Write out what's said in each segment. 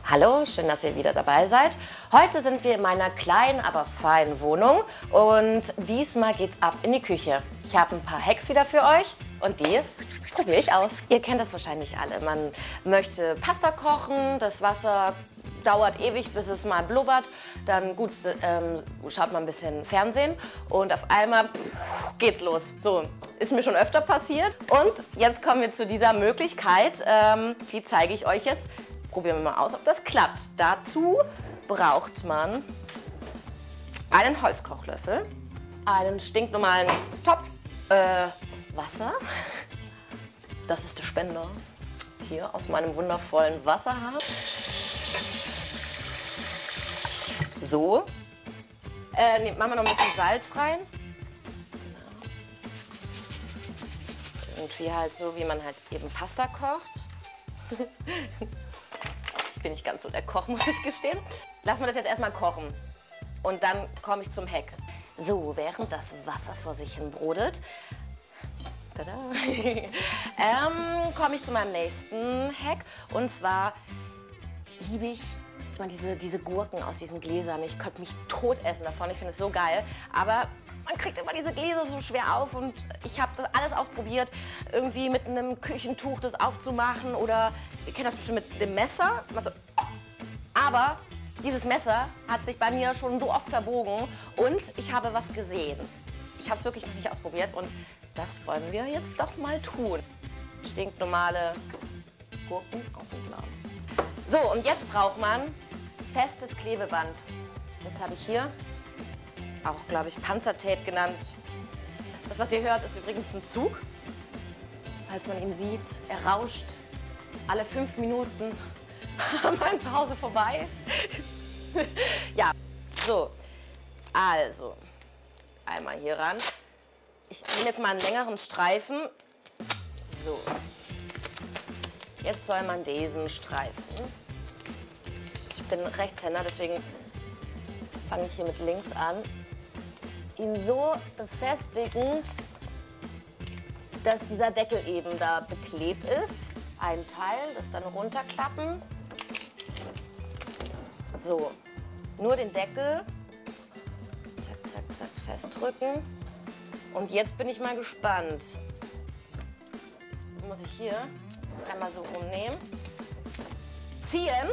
Hallo, schön, dass ihr wieder dabei seid. Heute sind wir in meiner kleinen, aber feinen Wohnung und diesmal geht's ab in die Küche. Ich habe ein paar Hacks wieder für euch und die probiere ich aus. Ihr kennt das wahrscheinlich alle. Man möchte Pasta kochen, das Wasser dauert ewig, bis es mal blubbert. Dann gut, schaut man ein bisschen Fernsehen und auf einmal geht's los. So, ist mir schon öfter passiert. Und jetzt kommen wir zu dieser Möglichkeit, die zeige ich euch jetzt. Probieren wir mal aus, ob das klappt. Dazu braucht man einen Holzkochlöffel, einen stinknormalen Topf Wasser. Das ist der Spender hier aus meinem wundervollen Wasserhahn. So. Machen wir noch ein bisschen Salz rein. Irgendwie halt so, wie man halt eben Pasta kocht. Ich bin nicht ganz so der Koch, muss ich gestehen. Lassen wir das jetzt erstmal kochen. Und dann komme ich zum Hack. So, während das Wasser vor sich hin brodelt, komme ich zu meinem nächsten Hack. Und zwar liebe ich diese Gurken aus diesen Gläsern. Ich könnte mich tot essen davon. Ich finde es so geil. Aber man kriegt immer diese Gläser so schwer auf und ich habe das alles ausprobiert, irgendwie mit einem Küchentuch das aufzumachen oder ihr kennt das bestimmt mit dem Messer. Aber dieses Messer hat sich bei mir schon so oft verbogen und ich habe was gesehen. Ich habe es wirklich noch nicht ausprobiert und das wollen wir jetzt doch mal tun. Stinknormale Gurken aus dem Glas. So, und jetzt braucht man festes Klebeband. Das habe ich hier. Auch, glaube ich, Panzertape genannt. Das, was ihr hört, ist übrigens ein Zug. Falls man ihn sieht, er rauscht alle 5 Minuten an meinem Zuhause vorbei. Ja, so, also, einmal hier ran. Ich nehme jetzt mal einen längeren Streifen. So, jetzt soll man diesen Streifen. Ich bin Rechtshänder, deswegen fange ich hier mit links an. Ihn so befestigen, dass dieser Deckel eben da beklebt ist. Ein Teil, das dann runterklappen. So, nur den Deckel, zack, zack, zack, festdrücken. Und jetzt bin ich mal gespannt. Jetzt muss ich hier das einmal so rumnehmen, ziehen.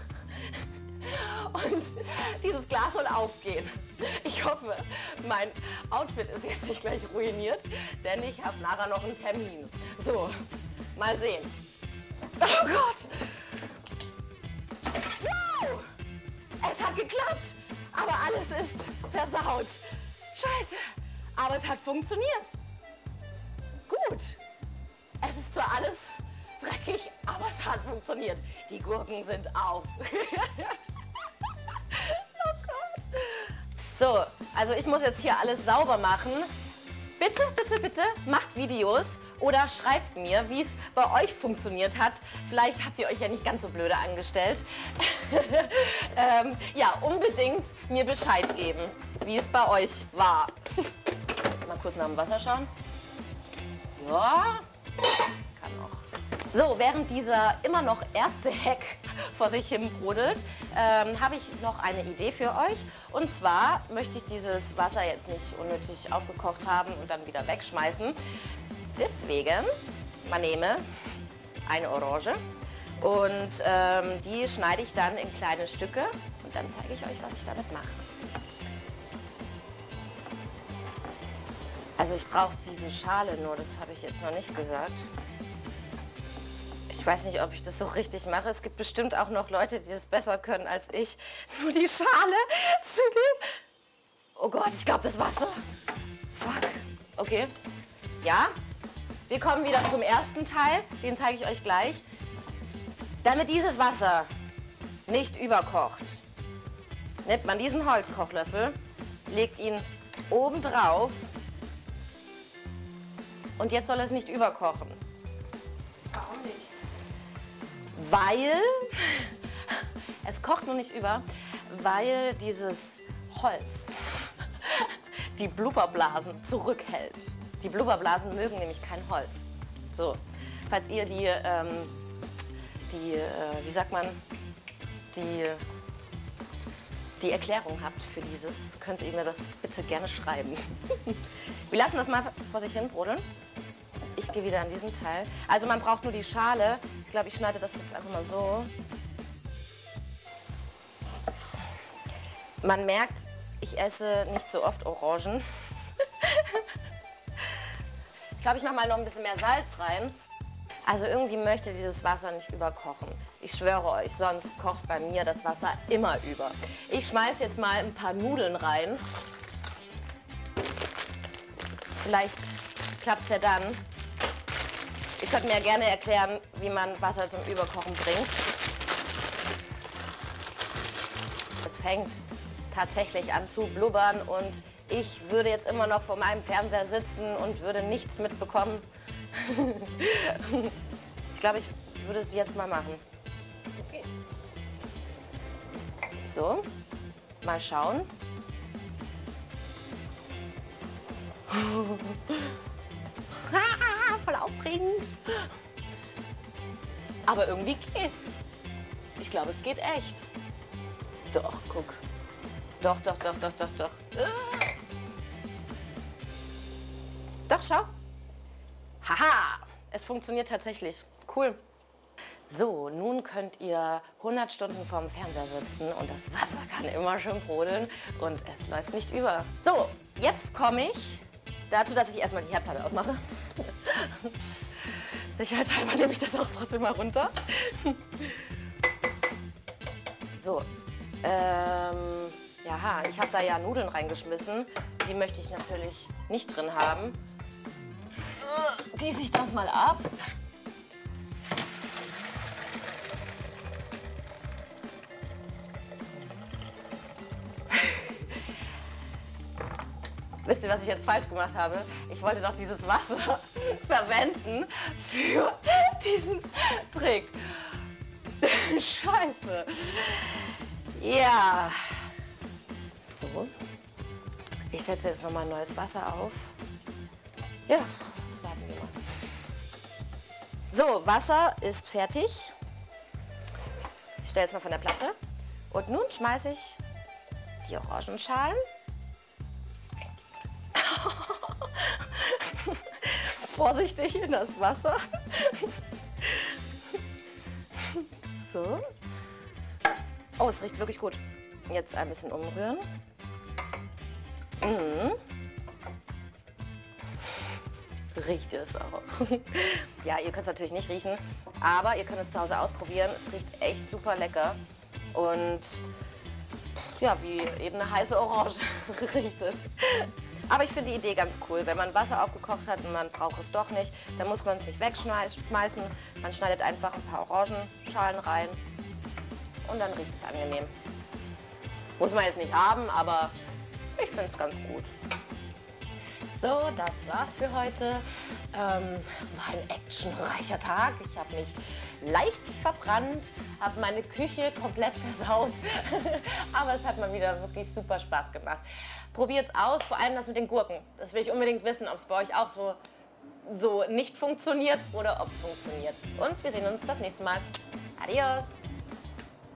Und dieses Glas soll aufgehen. Ich hoffe, mein Outfit ist jetzt nicht gleich ruiniert, denn ich habe nachher noch einen Termin. So, mal sehen. Oh Gott! Wow! Es hat geklappt, aber alles ist versaut. Scheiße, aber es hat funktioniert. Gut. Es ist zwar alles dreckig, aber es hat funktioniert. Die Gurken sind auf. So, also ich muss jetzt hier alles sauber machen. Bitte, bitte, bitte macht Videos oder schreibt mir, wie es bei euch funktioniert hat. Vielleicht habt ihr euch ja nicht ganz so blöde angestellt. Ja, unbedingt mir Bescheid geben, wie es bei euch war. Mal kurz nach dem Wasser schauen. Ja, kann noch. So, während dieser immer noch erste Hack vor sich hin brodelt, habe ich noch eine Idee für euch. Und zwar möchte ich dieses Wasser jetzt nicht unnötig aufgekocht haben und dann wieder wegschmeißen. Deswegen, man nehme eine Orange und die schneide ich dann in kleine Stücke und dann zeige ich euch, was ich damit mache. Also ich brauche diese Schale nur, das habe ich jetzt noch nicht gesagt. Ich weiß nicht, ob ich das so richtig mache. Es gibt bestimmt auch noch Leute, die das besser können als ich. Nur die Schale zu nehmen. Oh Gott, ich glaube, das Wasser. Fuck. Okay. Ja, wir kommen wieder zum ersten Teil. Den zeige ich euch gleich. Damit dieses Wasser nicht überkocht, nimmt man diesen Holzkochlöffel, legt ihn oben drauf und jetzt soll es nicht überkochen. Warum nicht? Weil, es kocht noch nicht über, weil dieses Holz die Blubberblasen zurückhält. Die Blubberblasen mögen nämlich kein Holz. So, falls ihr wie sagt man, die Erklärung habt für dieses, könnt ihr mir das bitte gerne schreiben. Wir lassen das mal vor sich hin brodeln. Ich gehe wieder an diesen Teil. Also man braucht nur die Schale. Ich glaube, ich schneide das jetzt einfach mal so. Man merkt, ich esse nicht so oft Orangen. Ich glaube, ich mache mal noch ein bisschen mehr Salz rein. Also irgendwie möchte dieses Wasser nicht überkochen. Ich schwöre euch, sonst kocht bei mir das Wasser immer über. Ich schmeiße jetzt mal ein paar Nudeln rein. Vielleicht klappt es ja dann. Ihr könnt mir ja gerne erklären, wie man Wasser zum Überkochen bringt. Es fängt tatsächlich an zu blubbern und ich würde jetzt immer noch vor meinem Fernseher sitzen und würde nichts mitbekommen. Ich glaube, ich würde es jetzt mal machen. Okay. So, mal schauen. Voll aufregend. Aber irgendwie geht's. Ich glaube, es geht echt. Doch, guck. Doch. Doch, schau. Haha, es funktioniert tatsächlich. Cool. So, nun könnt ihr 100 Stunden vorm Fernseher sitzen und das Wasser kann immer schön brodeln und es läuft nicht über. So, jetzt komme ich dazu, dass ich erstmal die Herdplatte ausmache. Sicherheitshalber nehme ich das auch trotzdem mal runter. So, ja, ich habe da ja Nudeln reingeschmissen. Die möchte ich natürlich nicht drin haben. Gieße ich das mal ab. Wisst ihr, was ich jetzt falsch gemacht habe? Ich wollte doch dieses Wasser verwenden für diesen Trick. Scheiße. Ja. So. Ich setze jetzt nochmal neues Wasser auf. Ja, warten wir mal. So, Wasser ist fertig. Ich stelle es mal von der Platte. Und nun schmeiße ich die Orangenschalen. Vorsichtig in das Wasser. So. Oh, es riecht wirklich gut. Jetzt ein bisschen umrühren. Riecht es auch. Ja, ihr könnt es natürlich nicht riechen, aber ihr könnt es zu Hause ausprobieren. Es riecht echt super lecker und ja, wie eben eine heiße Orange riecht es. Aber ich finde die Idee ganz cool. Wenn man Wasser aufgekocht hat und man braucht es doch nicht, dann muss man es nicht wegschmeißen. Man schneidet einfach ein paar Orangenschalen rein und dann riecht es angenehm. Muss man jetzt nicht haben, aber ich finde es ganz gut. So, das war's für heute. War ein actionreicher Tag. Ich habe mich leicht verbrannt, habe meine Küche komplett versaut. Aber es hat mal wieder wirklich super Spaß gemacht. Probiert's aus, vor allem das mit den Gurken. Das will ich unbedingt wissen, ob es bei euch auch so nicht funktioniert oder ob es funktioniert. Und wir sehen uns das nächste Mal. Adios!